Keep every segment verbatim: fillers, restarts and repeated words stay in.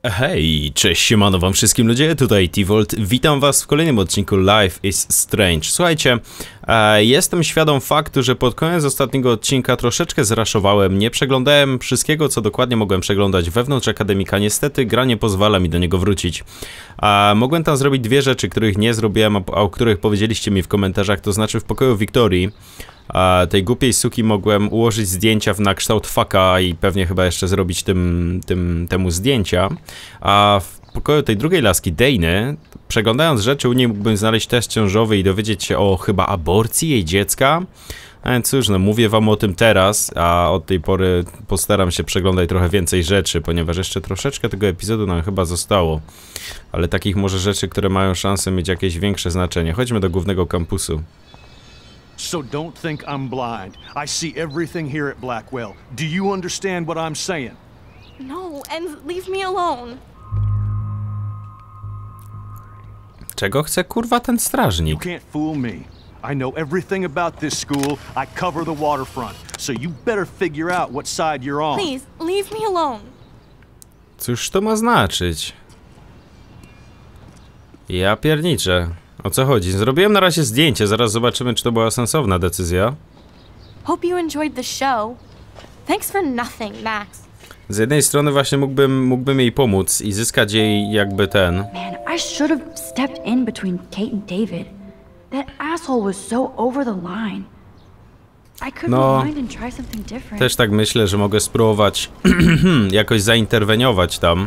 Hej, cześć, siemano wam wszystkim ludzie, tutaj T-Volt, witam was w kolejnym odcinku Life is Strange. Słuchajcie, e, jestem świadom faktu, że pod koniec ostatniego odcinka troszeczkę zraszowałem, nie przeglądałem wszystkiego, co dokładnie mogłem przeglądać wewnątrz Akademika, niestety gra nie pozwala mi do niego wrócić. A mogłem tam zrobić dwie rzeczy, których nie zrobiłem, a o których powiedzieliście mi w komentarzach, to znaczy w pokoju Wiktorii. A tej głupiej suki mogłem ułożyć zdjęcia w na kształt faka i pewnie chyba jeszcze zrobić tym, tym, temu zdjęcia. A w pokoju tej drugiej laski, Dejny, przeglądając rzeczy u niej mógłbym znaleźć test ciążowy i dowiedzieć się o chyba aborcji jej dziecka. A cóż, no mówię wam o tym teraz, a od tej pory postaram się przeglądać trochę więcej rzeczy, ponieważ jeszcze troszeczkę tego epizodu nam chyba zostało. Ale takich może rzeczy, które mają szansę mieć jakieś większe znaczenie. Chodźmy do głównego kampusu. So don't think I'm blind. I see everything here at Blackwell. Do you understand what I'm saying? No, and leave me alone. Czego chce kurwa ten You strażnik? can't fool me. I know everything about this school. I cover the waterfront. So you better figure out what side you're on. Please, leave me alone. Cóż to ma znaczyć? Ja pierniczę. O co chodzi? Zrobiłem na razie zdjęcie, zaraz zobaczymy, czy to była sensowna decyzja. Hope you enjoyed the show. Thanks for nothing, Max. Z jednej strony właśnie mógłbym, mógłbym jej pomóc i zyskać jej jakby ten... Man, I should have stepped in between Kate and David. That asshole was so over the line. I could No, rewind and try something different. też tak myślę, że mogę spróbować jakoś zainterweniować tam.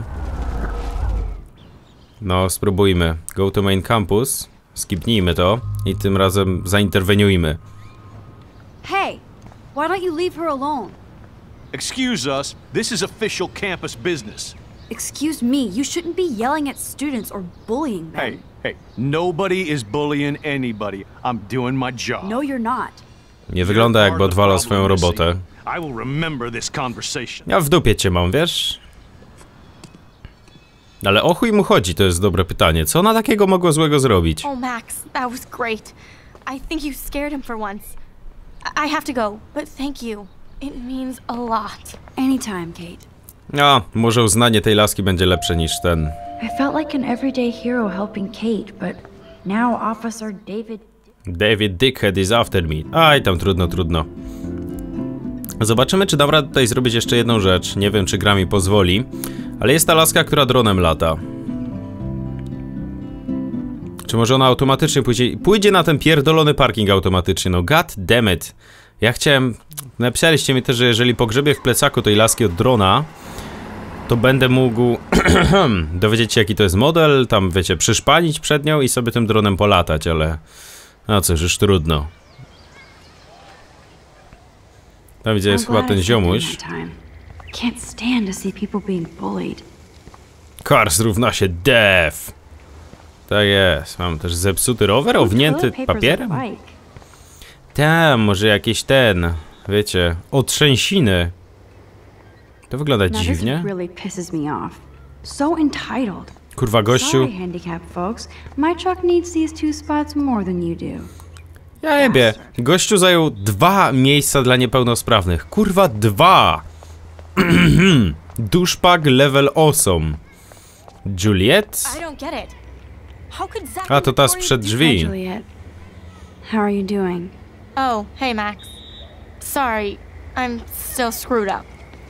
No, spróbujmy. Go to main campus. Skipnijmy to i tym razem zainterweniujmy. Hey, why don't you leave her alone? Excuse us. This is official campus business. Excuse me, you shouldn't be yelling at students or bullying them. Hey, hey. Nobody is bullying anybody. I'm doing my job. No, you're not. Nie wygląda jakby odwalał swoją robotę. I will remember this conversation. Ja w dupie cię mam, wiesz? Ale o chuj mu chodzi, to jest dobre pytanie. Co ona takiego mogła złego zrobić? Oh, Max, that was great. I think you scared him for once. I, I have to go, but thank you. It means a lot. Anytime, Kate. A, może uznanie tej laski będzie lepsze niż ten. I felt like an everyday hero helping Kate, but now Officer David... David Dickhead is after me. Aj, tam trudno, trudno. Zobaczymy, czy dam radę tutaj zrobić jeszcze jedną rzecz. Nie wiem, czy gra mi pozwoli. Ale jest ta laska, która dronem lata. Czy może ona automatycznie pójdzie, pójdzie na ten pierdolony parking automatycznie? No god damn it. Ja chciałem... Napisaliście mi też, że jeżeli pogrzebię w plecaku tej laski od drona, to będę mógł dowiedzieć się, jaki to jest model, tam wiecie, przyszpanić przed nią i sobie tym dronem polatać, ale... No cóż, już trudno. Tam widzę, jest chyba ten ziomuś. Can't stand to see people being bullied. Cars równa się def. Tak jest. Mam też zepsuty rower, ownięty papierem. Tam, może jakieś ten, wiecie, otrzęsiny. To wygląda dziwnie. Kurwa, gościu. Ja jebie. Gościu zajął dwa miejsca dla niepełnosprawnych. Kurwa, dwa. Duszpak level osiem. Juliet? A to ta sprzed drzwi. How are you doing? Oh, hey, Max. Sorry, I'm still screwed up.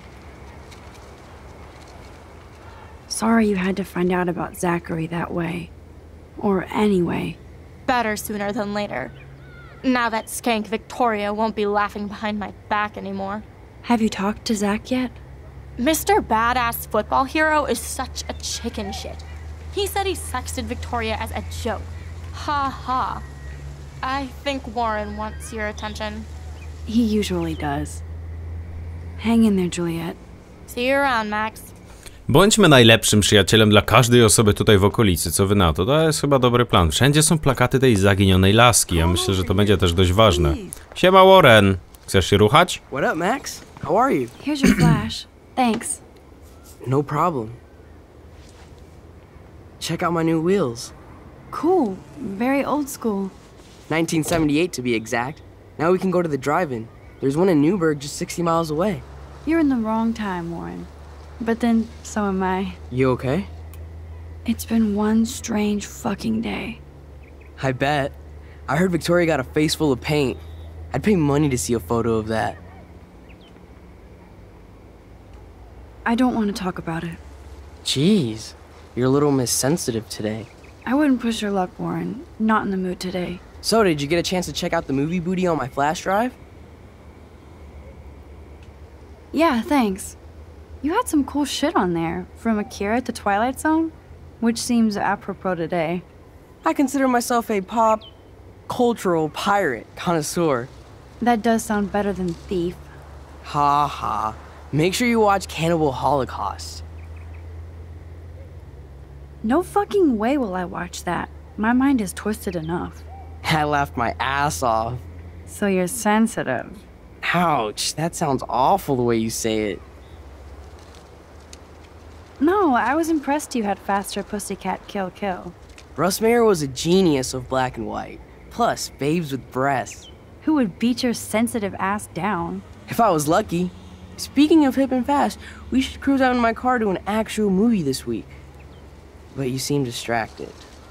Sorry you had to find out about Zachary that way. Or anyway. Better sooner than later. Now that skank Victoria won't be laughing behind my back anymore. Have you talked to Zach yet? Mister Badass Football Hero is such a chicken shit. He said he sexted Victoria as a joke. Ha ha. I think Warren wants your attention. He usually does. Hang in there, Juliet. See you around, Max. Bądźmy najlepszym przyjacielem dla każdej osoby tutaj w okolicy, co wy na to? To jest chyba dobry plan. Wszędzie są plakaty tej zaginionej laski, ja myślę, że to będzie też dość ważne. Siema, Warren! Chcesz się ruchać? What up, Max? How are you? Here's your flash. Thanks. No problem. Check out my new wheels. Cool. Very old school. nineteen seventy-eight to be exact. Now we can go to the drive-in. There's one in Newburgh just sixty miles away. You're in the wrong time, Warren. But then, so am I. You okay? It's been one strange fucking day. I bet. I heard Victoria got a face full of paint. I'd pay money to see a photo of that. I don't want to talk about it. Jeez, you're a little Miss Sensitive today. I wouldn't push your luck, Warren. Not in the mood today. So, did you get a chance to check out the movie booty on my flash drive? Yeah, thanks. You had some cool shit on there, from Akira to Twilight Zone, which seems apropos today. I consider myself a pop cultural pirate connoisseur. That does sound better than thief. Ha ha. Make sure you watch Cannibal Holocaust. No fucking way will I watch that. My mind is twisted enough. I laughed my ass off. So you're sensitive. Ouch, that sounds awful the way you say it. No, I was impressed you had faster Pussycat Kill Kill. Russ Meyer was a genius of black and white. Plus, babes with breasts. Who would beat your sensitive ass down? If I was lucky. Speaking of hip and fast, we should cruise out in my car to an actual movie this week. But you seem distracted.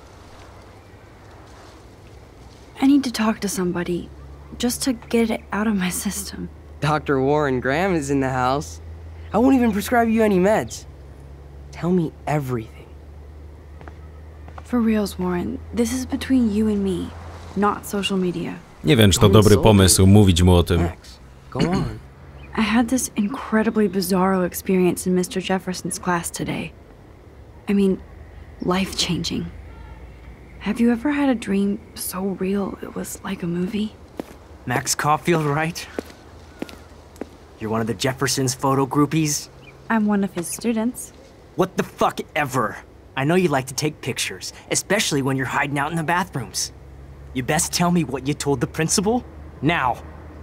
I need to talk to somebody, just to get it out of my system. Doctor Warren Graham is in the house. I won't even prescribe you any meds. Tell me everything. For reals, Warren, this is between you and me, not social media. Nie wiem, czy to dobry pomysł mówić mu o tym. Max, go on. I had this incredibly bizarro experience in Mister Jefferson's class today. I mean, life-changing. Have you ever had a dream so real it was like a movie? Max Caulfield, right? You're one of the Jefferson's photo groupies? I'm one of his students. What the fuck ever? I know you like to take pictures, especially when you're hiding out in the bathrooms. You best tell me what you told the principal, now.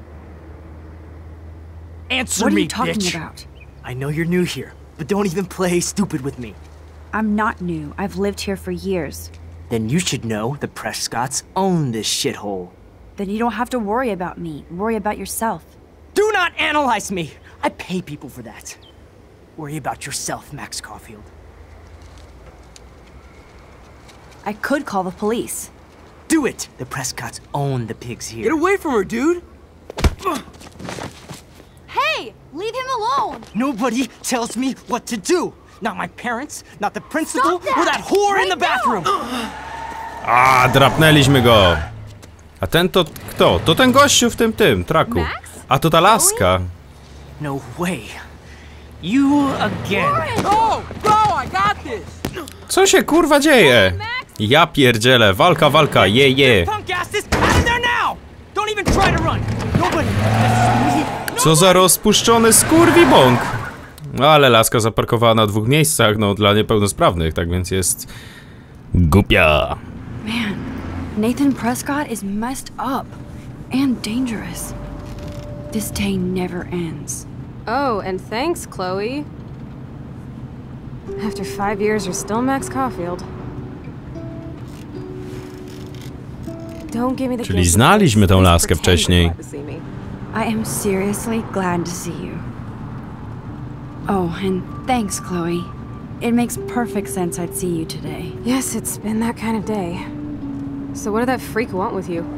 Answer What are me, you talking bitch. about? I know you're new here, but don't even play stupid with me. I'm not new. I've lived here for years. Then you should know the Prescotts own this shithole. Then you don't have to worry about me. Worry about yourself. Do not analyze me! I pay people for that. Worry about yourself, Max Caulfield. I could call the police. Do it! The Prescotts own the pigs here. Get away from her, dude! Hey, leave him alone. Nobody tells me what to do. Not my parents, not the principal, Stop that! or that whore Right in the bathroom. A, drapnęliśmy go. A ten to kto? To ten gościu w tym tym traku. Max? A to ta laska. No way. You again. Go! Go! I got this! Co się kurwa dzieje? Ja pierdzielę, walka, walka, je, je. Punk asses, out of there now! Don't even try to run. Nobody. Co za rozpuszczony skurwibąk. Ale laska zaparkowała na dwóch miejscach, no dla niepełnosprawnych, tak więc jest głupia. Man, Nathan Prescott is messed up and dangerous. This day never ends. Oh, and thanks, Chloe. After five years, you're still Max Caulfield. Don't give me the Czyli znaliśmy tą laskę Pretend you're wcześniej. glad to see me. I am seriously glad to see you. Oh, and thanks, Chloe. It makes perfect sense I'd see you today. Yes, it's been that kind of day. So what did that freak want with you?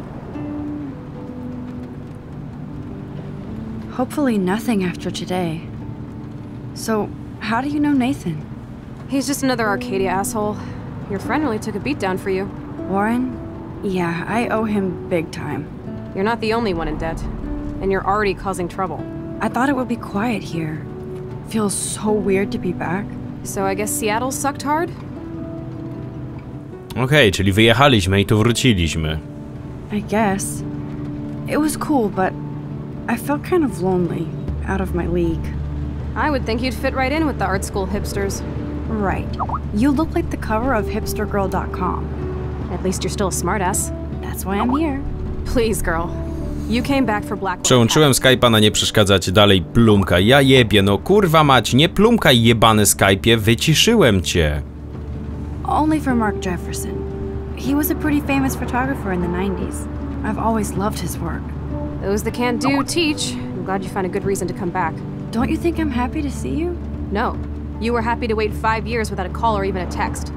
Hopefully nothing after today. So, how do you know Nathan? He's just another Arcadia asshole. Your friend really took a beat down for you. Warren? Yeah, I owe him big time. You're not the only one in debt. And you're already causing trouble. I thought it would be quiet here. Feels so weird to be back. So I guess Seattle sucked hard? Okej, okay, czyli wyjechaliśmy i tu wróciliśmy. I guess. It was cool, but I felt kind of lonely, out of my league. I would think you'd fit right in with the art school hipsters. Right. You look like the cover of hipster girl dot com. At least you're still a smartass. That's why I'm here. Please, girl. You came back for Blackwater. Przełączyłem Skype'a na nie przeszkadzać, dalej plumka. Ja jebie, no kurwa mać, nie plumkaj jebany Skype'ie, wyciszyłem cię. Only for Mark Jefferson. He was a pretty famous photographer in the nineties. I've always loved his work. Those that can't do, teach. I'm glad you found a good reason to come back. Don't you think I'm happy to see you? No, You were happy to wait five years without a call or even a text.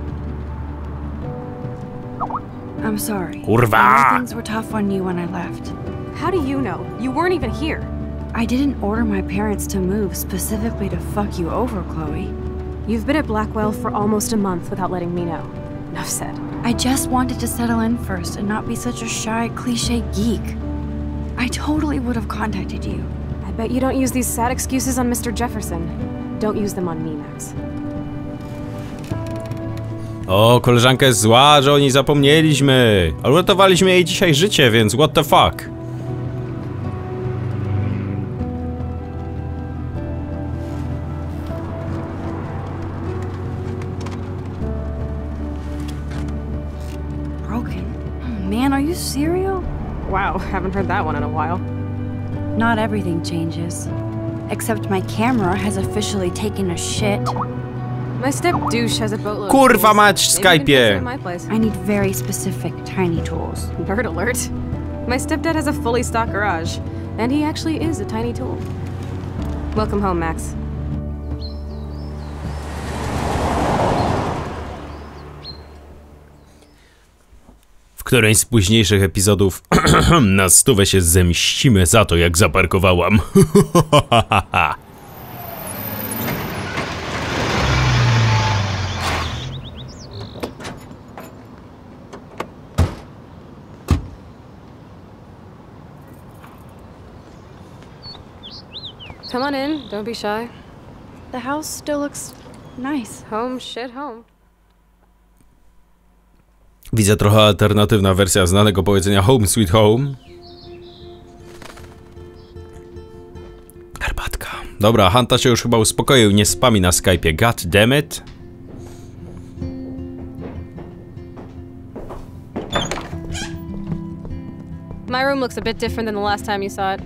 I'm sorry. Kurwa! I know things were tough on you when I left. How do you know? You weren't even here. I didn't order my parents to move specifically to fuck you over, Chloe. You've been at Blackwell for almost a month without letting me know. Enough said. I just wanted to settle in first and not be such a shy, cliche geek. I totally would have contacted you. I bet you don't use these sad excuses on Mister Jefferson. Don't use them on me, Max. O, koleżanka jest zła, że o niej zapomnieliśmy. Ale uratowaliśmy jej dzisiaj życie, więc what the fuck? Broken. Man, are you serial? Wow, haven't heard that one in a while. Not everything changes. Except my camera has officially taken a shit. My step douche has a boatload. Kurwa mać, Skype'ie. I need very specific tiny tools. Nerd alert. My stepdad has a fully stocked garage, and he actually is a tiny tool. Welcome home, Max. W którymś z późniejszych epizodów na stówę się zemścimy za to, jak zaparkowałam. Come on in, don't be shy. The house still looks nice. Home, shit, home. Widzę trochę alternatywna wersja znanego powiedzenia Home Sweet Home. Herbatka. Dobra, Hanta się już chyba uspokoił, nie spami na Skype'ie. God damn it. My room looks a bit different than the last time you saw it.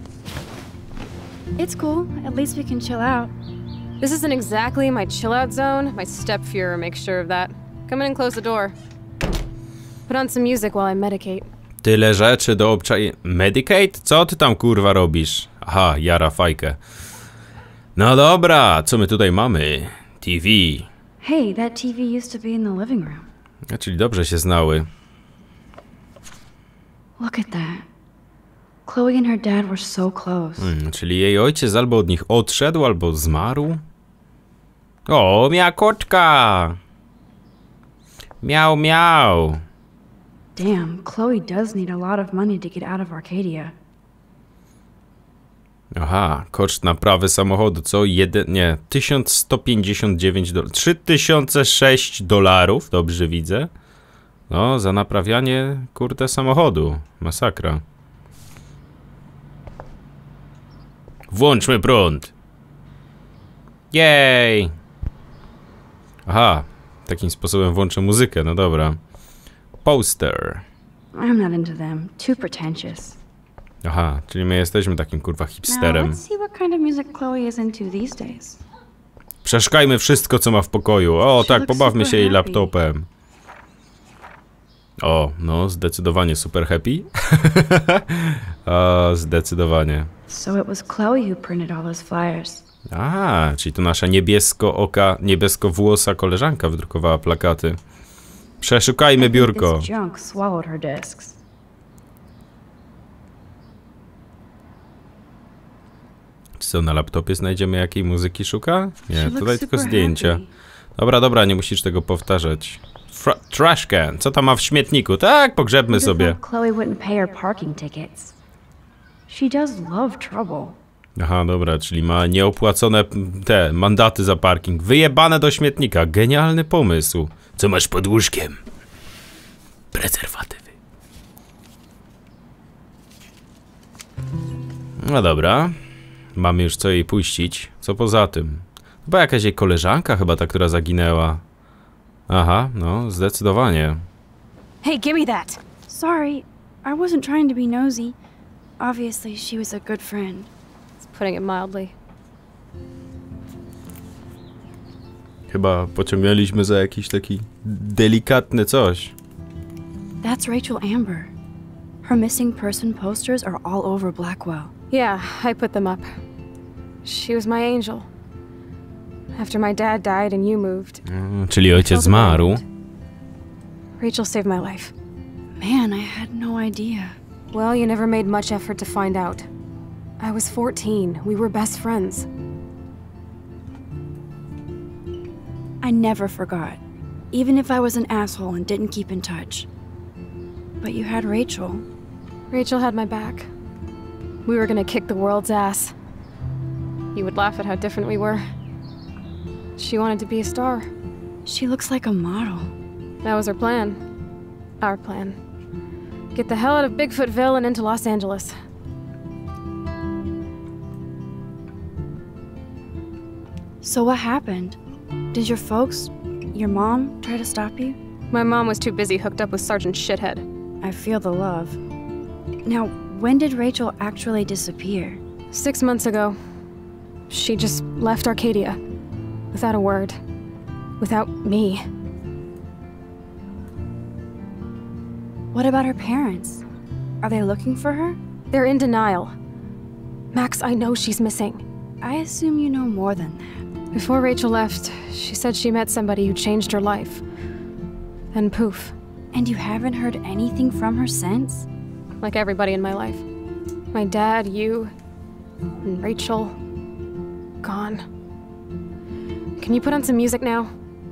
It's cool. At least we can chill out. This isn't exactly my chill-out zone. My stepfuhrer makes sure of that. Come in and close the door. Put on some music while I medicate. Tyle rzeczy do obczaj... Medicate? Co ty tam kurwa robisz? Aha, jara fajkę. No dobra, co my tutaj mamy? T V. Hey, that T V used to be in the living room. A, czyli dobrze się znały. Look at that. Chloe and her dad were so close. Hmm, czyli jej ojciec albo od nich odszedł, albo zmarł? O, miała koczka! Miał, miał! Damn, Chloe does need a lot of money to get out of Arcadia. Aha, koszt naprawy samochodu, co? Jeden, nie, tysiąc sto pięćdziesiąt dziewięć dolarów. trzy tysiące sześć dolarów, dobrze widzę. No, za naprawianie, kurde, samochodu. Masakra. Włączmy prąd. Jej! Aha, takim sposobem włączę muzykę, no dobra. Poster. I'm not into them. Too pretentious. Aha, czyli my jesteśmy takim kurwa hipsterem. Now, let's see what kind of music Chloe is into these days. Przeszukajmy wszystko, co ma w pokoju. O, She tak, looks pobawmy super się jej happy. laptopem. O, no, zdecydowanie super happy. O, zdecydowanie. So it was Chloe who printed all those flyers. A, czyli to nasza niebiesko-oka, niebiesko-włosa koleżanka wydrukowała plakaty. Przeszukajmy biurko. This junk swallowed her discs. Co, na laptopie znajdziemy jakiej muzyki szuka? She Nie, looks tutaj tylko super zdjęcia. happy. Dobra, dobra, nie musisz tego powtarzać. Fra trash can, co tam ma w śmietniku? Tak, pogrzebmy Who'd have sobie. thought Chloe wouldn't pay her parking tickets. She does love trouble. Aha, dobra, czyli ma nieopłacone te mandaty za parking. Wyjebane do śmietnika. Genialny pomysł. Co masz pod łóżkiem? Prezerwatywy. No dobra. Mamy już co jej puścić. Co poza tym? Chyba jakaś jej koleżanka, chyba ta, która zaginęła. Aha, no, zdecydowanie. Hey, give me that! Sorry, I wasn't trying to be nosy. Obviously, she was a good friend. Putting it mildly. Chyba pociągnęliśmy za jakiś taki delikatny coś. That's Rachel Amber. Her missing person posters are all over Blackwell. Yeah, I put them up. She was my angel. After my dad died and you moved. Mm, czyli ojciec zmarł. Rachel saved my life. Man, I had no idea. Well, you never made much effort to find out. I was fourteen. We were best friends. I never forgot. Even if I was an asshole and didn't keep in touch. But you had Rachel. Rachel had my back. We were gonna kick the world's ass. You would laugh at how different we were. She wanted to be a star. She looks like a model. That was her plan. Our plan. Get the hell out of Bigfootville and into Los Angeles. So what happened? Did your folks, your mom, try to stop you? My mom was too busy hooked up with Sergeant Shithead. I feel the love. Now, when did Rachel actually disappear? Six months ago. She just left Arcadia. Without a word. Without me. What about her parents? Are they looking for her? They're in denial. Max, I know she's missing. I assume you know more than that. Before Rachel left, she said she met somebody who changed her life. Then poof. And you haven't heard anything from her since? Like everybody in my life. My dad, you, and Rachel. Gone. Can you put on some music now?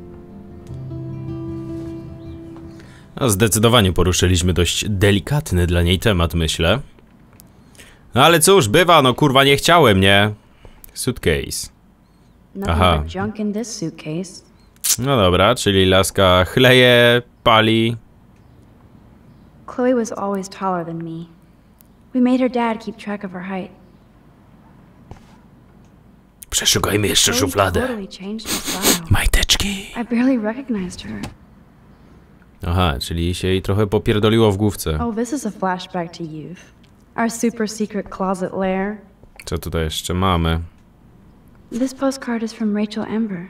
No, zdecydowanie poruszyliśmy dość delikatny dla niej temat, myślę. No ale cóż, bywa, no kurwa nie chciałem, nie? Suitcase. Aha. Junk in this suitcase. No dobra, czyli laska chleje, pali. Chloe was always taller than me. We made her dad keep track of her height. Przeszukajmy jeszcze szufladę. Totally changed her style. Majteczki. I barely recognized her. Aha, czyli się jej trochę popierdoliło w główce. Oh, this is a flashback to youth. Our super secret closet lair. Co tutaj jeszcze mamy? This postcard is from Rachel Amber.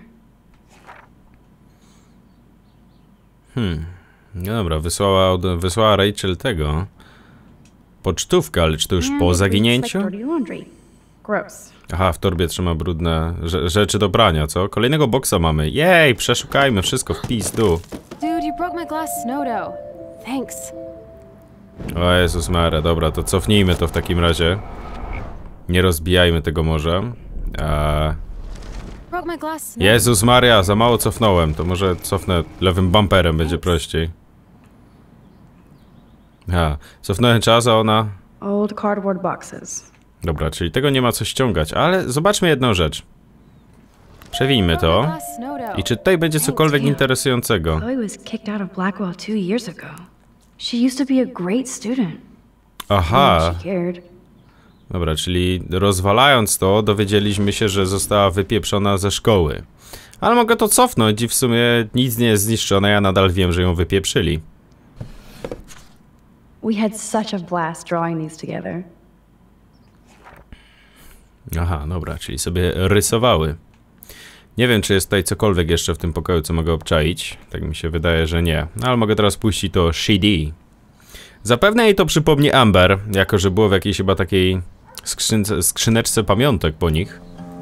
Hmm. No dobra, wysłała, od- wysłała Rachel tego. Pocztówkę, ale czy to już And po it reads zaginięciu? like dirty laundry. Gross. Aha, w torbie trzyma brudne rze rzeczy do prania, co? Kolejnego boksa mamy. Jej, przeszukajmy wszystko w pizdu. Dude, you broke my glass snow dough. Thanks. O Jezus Maria, dobra, to cofnijmy to w takim razie. Nie rozbijajmy tego może. Eee... Broke my glass snow. Jezus Maria, za mało cofnąłem. To może cofnę lewym bumperem, będzie prościej. Ha, cofnąłem czas, a ona... Old cardboard boxes. Dobra, czyli tego nie ma co ściągać, ale zobaczmy jedną rzecz. Przewijmy Broke my to. glass snow dough. I czy tutaj będzie cokolwiek interesującego? Chloe was kicked out of Blackwell two years ago. She used to be a great student. Aha, She cared. dobra, czyli rozwalając to, dowiedzieliśmy się, że została wypieprzona ze szkoły. Ale mogę to cofnąć i w sumie nic nie jest zniszczone, ja nadal wiem, że ją wypieprzyli. We had such a blast drawing these together. Aha, dobra, czyli sobie rysowały. Nie wiem, czy jest tutaj cokolwiek jeszcze w tym pokoju, co mogę obczaić. Tak mi się wydaje, że nie. No, ale mogę teraz puścić to C D. Zapewne jej to przypomni Amber, jako że było w jakiejś chyba takiej skrzynce, skrzyneczce pamiątek po nich.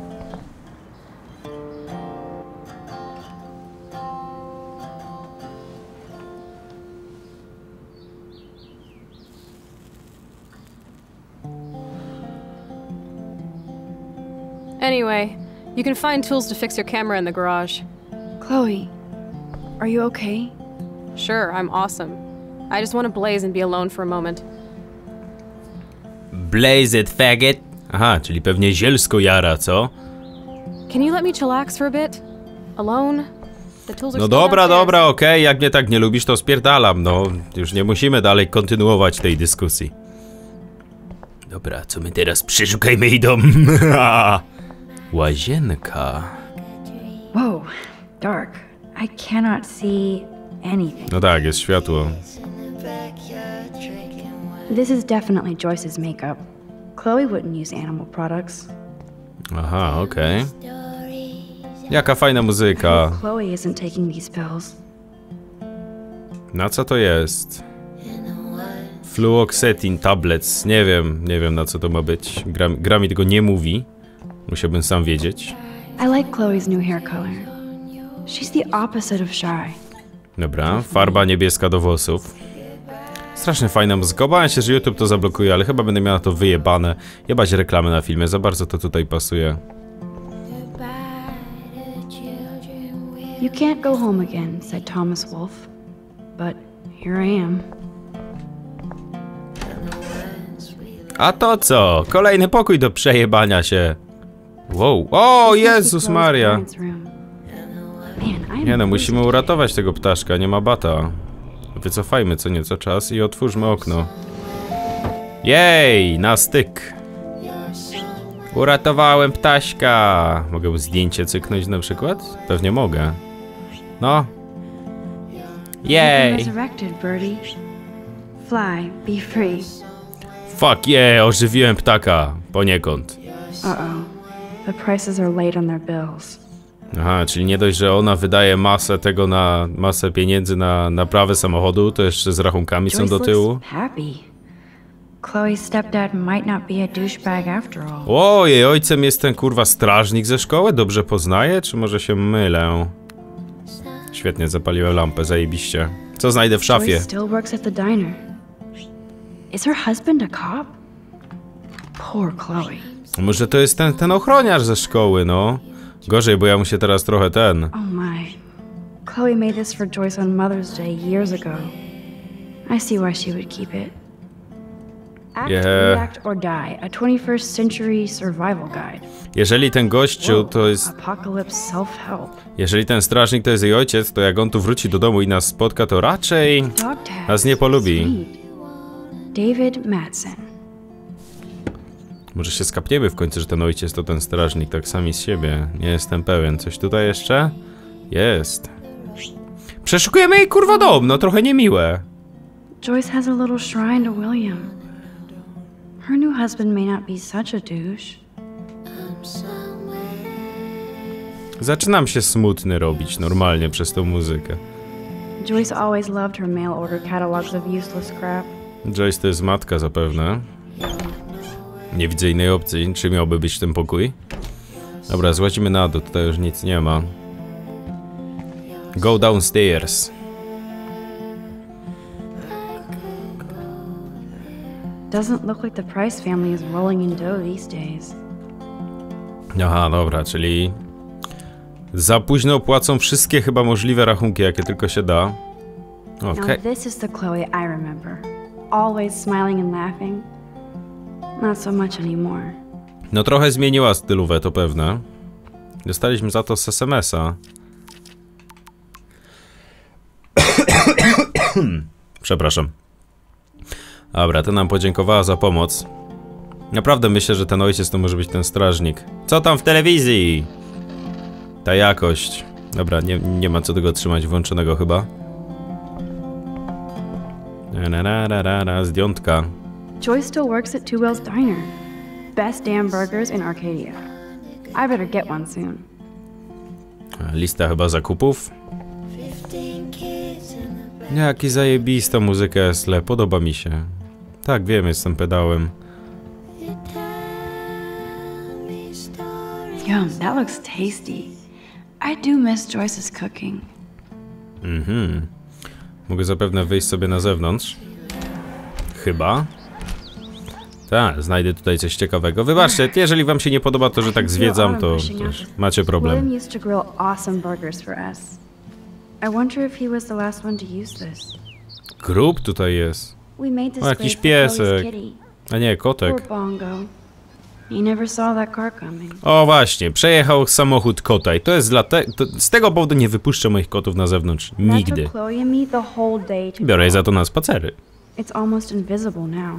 Anyway, you can find tools to fix your camera in the garage. Chloe, are you okay? Sure, I'm awesome. I just want to blaze and be alone for a moment. Blaze it, faggot! Aha, czyli pewnie zielsko jara, co? Can you let me chillax for a bit? Alone? The tools are No still dobra, downstairs. dobra, okej, jak mnie tak nie lubisz, to spierdalam, no. Już nie musimy dalej kontynuować tej dyskusji. Dobra, co my teraz? Przeszukajmy jej dom. Łazienka. Whoa, dark. I cannot see anything. No tak, jest światło. This is definitely Joyce's makeup. Chloe wouldn't use animal products. Aha, okej. Jaka fajna muzyka. Chloe isn't taking these pills. Na co to jest? Fluoxetine tablets. Nie wiem, nie wiem na co to ma być. Gra, gra mi tego nie mówi. Musiałbym sam wiedzieć. I like Chloe's new hair color. She's the opposite of shy. Dobra, farba niebieska do włosów. Strasznie fajna muzyka. Obawiam się, że YouTube to zablokuje, ale chyba będę miał na to wyjebane. Jebać reklamy na filmie, za bardzo to tutaj pasuje. You can't go home again, said Thomas Wolfe. But here I am. A to co? Kolejny pokój do przejebania się. Wow. O, Jezus Maria. Nie no, musimy uratować tego ptaszka, nie ma bata. Wycofajmy co nieco czas i otwórzmy okno. Jej, na styk. Uratowałem ptaśka. Mogę mu zdjęcie cyknąć na przykład? Pewnie mogę. No. Jej. Fly, be free. Fuck yeah, ożywiłem ptaka. Poniekąd. Uh-oh. The prices are late on their bills. Aha, czyli nie dość, że ona wydaje masę tego na masę pieniędzy na naprawę samochodu, to jeszcze z rachunkami są do tyłu. Happy. Chloe's stepdad might not be a douchebag after all. O, jej ojcem jest ten kurwa strażnik ze szkoły? Dobrze poznaję, czy może się mylę? Świetnie, zapaliłem lampę, zajebiście. Co znajdę w szafie? Joyce still works at the diner. Is her husband a cop? Poor Chloe. Może to jest ten, ten ochroniarz ze szkoły, no. Gorzej, bo ja mu się teraz trochę ten... Oh my. Chloe made this for Joyce on Mother's Day years ago. I see why she would keep it. Act, Yeah. React or Die, a twenty-first century survival guide. Jeżeli ten gościu to jest... Apocalypse self-help. Jeżeli ten strażnik to jest jej ojciec, to jak on tu wróci do domu i nas spotka, to raczej... Dog tag. nas nie polubi. Sweet. David Madsen. Może się skapniemy w końcu, że ten ojciec to ten strażnik, tak sami z siebie. Nie jestem pewien. Coś tutaj jeszcze? Jest. Przeszukujemy jej kurwa dom, no trochę niemiłe. Joyce has a little shrine to William. Her new husband may not be such a douche. Zaczynam się smutny robić normalnie przez tą muzykę. Joyce always loved her mail order catalogs of useless crap. Joyce to jest matka zapewne. Nie widzę innej opcji. Czy miałby być ten pokój? Dobra, złazimy na dół, tutaj już nic nie ma. Go downstairs. Doesn't look like the Price family is rolling in dough these days. Aha, dobra, czyli... za późno płacą wszystkie chyba możliwe rachunki, jakie tylko się da. Okej. Now this is the Chloe I remember. Always smiling and laughing. Not so much anymore. No trochę zmieniła stylówę, to pewne. Dostaliśmy za to z es em es a. Przepraszam. Dobra, to nam podziękowała za pomoc. Naprawdę myślę, że ten ojciec to może być ten strażnik. Co tam w telewizji? Ta jakość. Dobra, nie, nie ma co tego trzymać włączonego chyba. Na, na, na, na, na, zdjątka. Joyce still works at Two Whales Diner. Best damn burgers in Arcadia. I better get one soon. Lista chyba zakupów. Jaki zajebista muzyka jest, le, podoba mi się. Tak, wiem, jestem pedałem. Yum, that looks tasty. I do miss Joyce's cooking. Mhm. Mogę zapewne wyjść sobie na zewnątrz. Chyba. Tak, znajdę tutaj coś ciekawego. Wybaczcie, jeżeli wam się nie podoba to, że tak zwiedzam, to też macie problem. William used to grill awesome burgers for us. I wonder if he was the last one to use this. Grób tutaj jest. We made this O, jakiś great for Chloe's piesek. kitty. A nie, kotek. Poor Bongo. He never saw that car coming. O właśnie, przejechał samochód kota i to jest dla te... To z tego powodu nie wypuszczę moich kotów na zewnątrz. That Nigdy. took Chloe and me the whole day to Biorę je grow. za to na spacery. It's almost invisible now.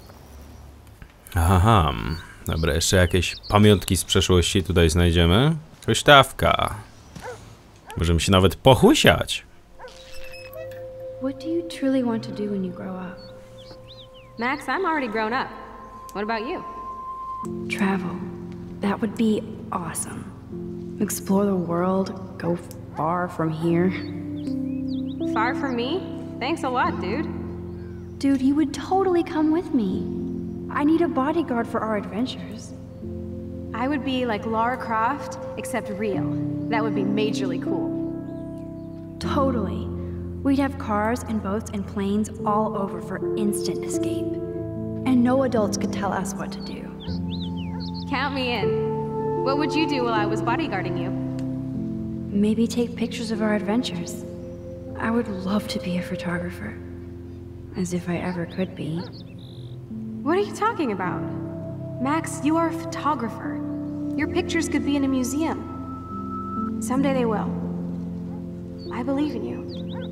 Aha. Dobra, jeszcze jakieś pamiątki z przeszłości tutaj znajdziemy. Huśtawka. Możemy się nawet pochusiać. What do you truly want to do when you grow up? Max, I'm already grown up. What about you? Travel. That would be awesome. Explore the world, go far from here. Far from me? Thanks a lot, dude. Dude, you would totally come with me. I need a bodyguard for our adventures. I would be like Lara Croft, except real. That would be majorly cool. Totally. We'd have cars and boats and planes all over for instant escape. And no adults could tell us what to do. Count me in. What would you do while I was bodyguarding you? Maybe take pictures of our adventures. I would love to be a photographer. As if I ever could be. What are you talking about? Max, you are a photographer. Your pictures could be in a museum. Someday they will. I believe in you.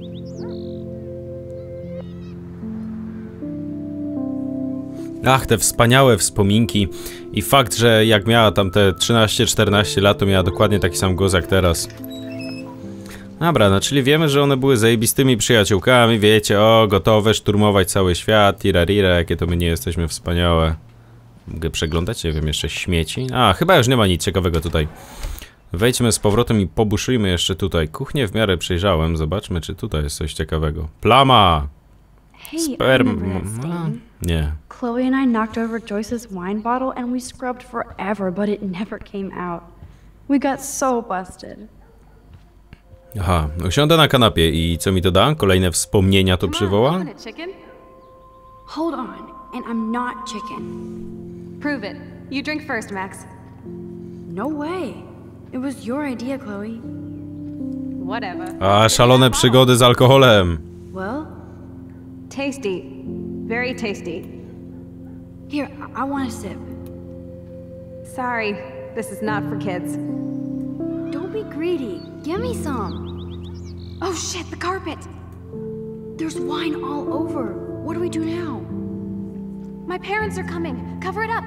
Ach, te wspaniałe wspominki i fakt, że jak miała tam te trzynaście czternaście lat, to miała dokładnie taki sam głos jak teraz. Dobra, no czyli wiemy, że one były zajebistymi przyjaciółkami, wiecie, o, gotowe szturmować cały świat, tirarira, jakie to my nie jesteśmy wspaniałe. Mogę przeglądać, nie wiem, jeszcze śmieci? A, chyba już nie ma nic ciekawego tutaj. Wejdźmy z powrotem i pobuszujmy jeszcze tutaj. Kuchnię w miarę przejrzałem, zobaczmy, czy tutaj jest coś ciekawego. Plama! Hey, Sperm... no, nie. Chloe and I knocked over Joyce's wine bottle and we scrubbed forever, but it never came out. We got so busted. Aha, usiądę na kanapie i co mi to da? Kolejne wspomnienia to przywoła? Hold on, and I'm not chicken. Prove it. You drink first, Max. No way. It was your idea, Chloe. Whatever. A, szalone przygody z alkoholem. Well? Tasty. Very tasty. Here, I, I want a sip. Sorry, this is not for kids. Don't be greedy. Give me some. Oh shit, the carpet! There's wine all over. What do we do now? My parents are coming. Cover it up.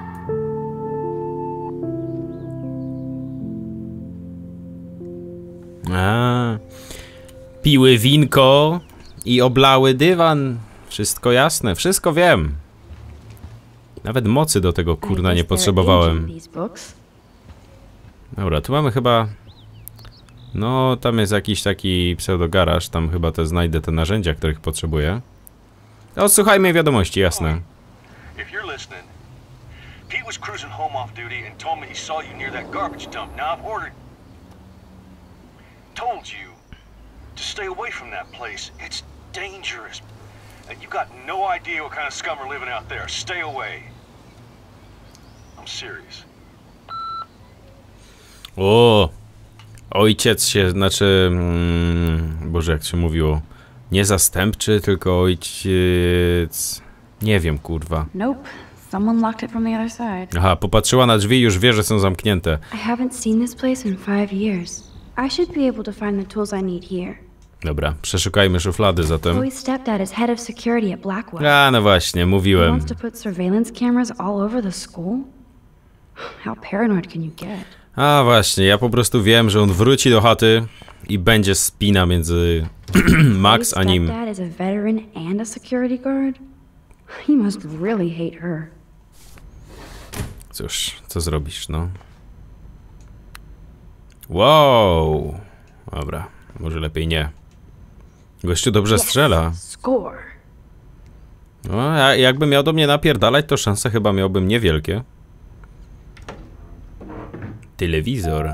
A, piły winko i oblały dywan. Wszystko jasne, wszystko wiem. Nawet mocy do tego kurna nie potrzebowałem. Dobra, tu mamy chyba... No, tam jest jakiś taki pseudogaraż, tam chyba te znajdę te narzędzia, których potrzebuję. Odsłuchajmy wiadomości, jasne. If you're listening, Pete was cruising home off duty and told me he saw you near that garbage dump. Now I've ordered... Told you to stay away from that place. It's dangerous. And you got no idea what kind of scum are living out there. Stay away. I'm serious. O, ojciec się, znaczy, mm, Boże, jak się mówiło, nie zastępczy, tylko ojciec, nie wiem, kurwa. Nope, someone locked it from the other side. Aha, popatrzyła na drzwi i już wie, że są zamknięte. I haven't seen this place in five years. I should be able to find the tools I need here. Dobra, przeszukajmy szuflady zatem. Chloe's stepdad is head of security at Blackwell. A, no właśnie, He mówiłem. wants to put surveillance cameras all over the school? How paranoid can you get? A właśnie, ja po prostu wiem, że on wróci do chaty i będzie spina między Max a nim. Stepdad is a veteran and a security guard? He must really hate her. Cóż, co zrobisz, no? Wow! Dobra, może lepiej nie. Gościu dobrze strzela. Score. No, a jakby miał do mnie napierdalać, to szanse chyba miałbym niewielkie. Telewizor.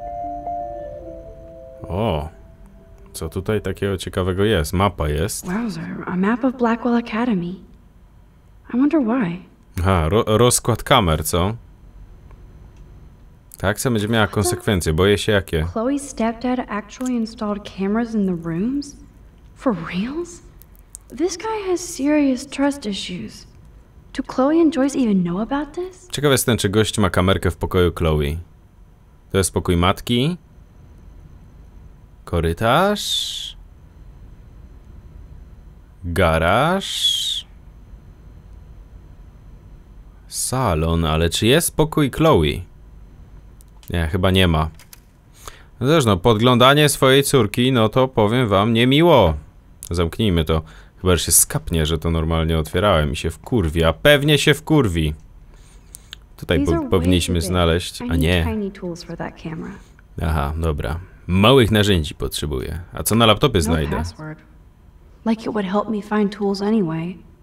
O, co tutaj takiego ciekawego jest? Mapa jest. Wowzer, a map of Blackwell Academy. I wonder why. Aha, ro rozkład kamer, co? Ta akcja będzie miała konsekwencje, boję się jakie. Chloe's stepdad actually installed cameras in the rooms? For reals? This guy has serious trust issues. Do Chloe and Joyce even know about this? Ciekaw jestem, czy gość ma kamerkę w pokoju Chloe. To jest pokój matki. Korytarz. Garaż. Salon, ale czy jest pokój Chloe? Nie, chyba nie ma. No też no, podglądanie swojej córki, no to powiem wam, niemiło. Zamknijmy to. Chyba że się skapnie, że to normalnie otwierałem i się wkurwi, a pewnie się wkurwi. Tutaj po powinniśmy znaleźć, a nie. Aha, dobra. Małych narzędzi potrzebuję. A co na laptopie znajdę? Like it would help me find tools anyway.